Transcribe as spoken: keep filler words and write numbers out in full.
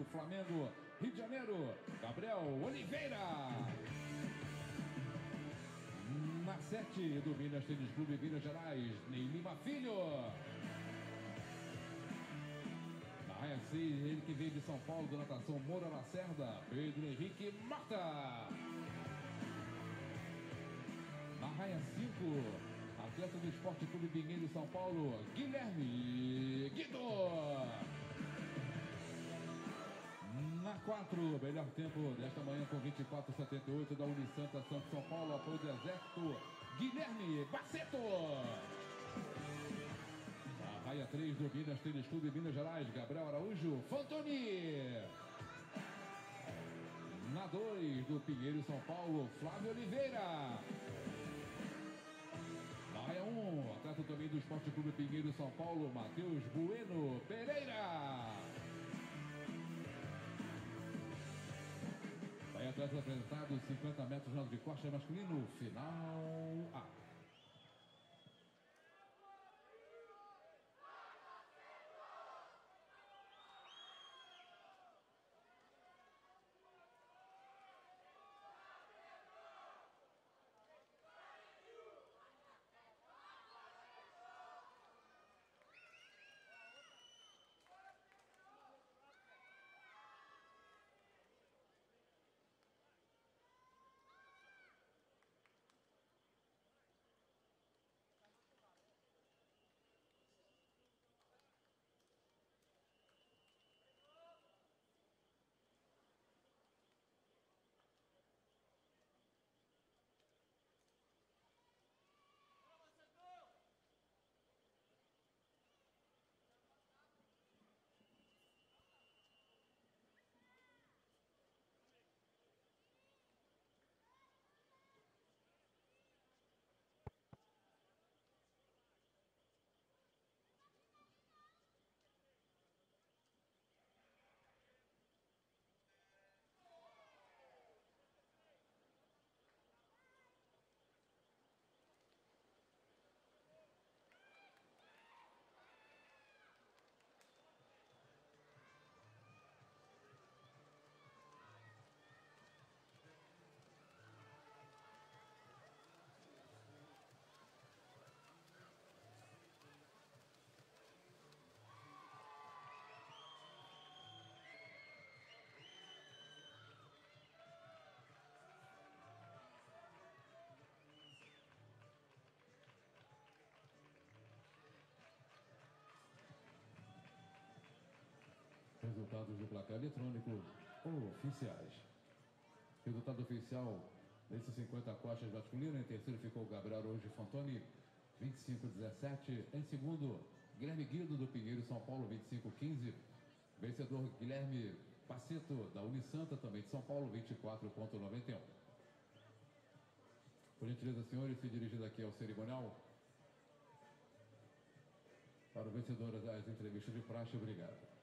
Flamengo, Rio de Janeiro, Gabriel Oliveira. Na sete do Minas Tênis Clube Minas Gerais, Ney Lima Filho. Na raia seis, ele que veio de São Paulo, do natação Moura Lacerda, Pedro Henrique Marta. Na raia cinco, atleta do Esporte Clube Pinheiro São Paulo, Guilherme Guido. Na quatro, melhor tempo desta manhã com vinte e quatro setenta e oito da Unisanta Santos São Paulo, apoio do Exército, Guilherme Baceto. Na raia três do Minas Tênis Clube Minas Gerais, Gabriel Araújo Fantoni. Na dois do Pinheiro São Paulo, Flávio Oliveira. Na raia um, atleta também do Esporte Clube Pinheiro São Paulo, Matheus Bueno Pereira. Aí atrás apresentado, cinquenta metros nado de costa masculino, final A. Resultados do placar eletrônico oficiais. Resultado oficial desses cinquenta costas masculino. Em terceiro ficou Gabriel Araújo Fantoni, vinte e cinco a dezessete. Em segundo, Guilherme Guido do Pinheiro São Paulo, vinte e cinco a quinze. Vencedor Guilherme Baceto da Unisanta, também de São Paulo, vinte e quatro a noventa e um. Por gentileza, senhores, se dirigindo aqui ao cerimonial. Para o vencedor das entrevistas de praxe, obrigado.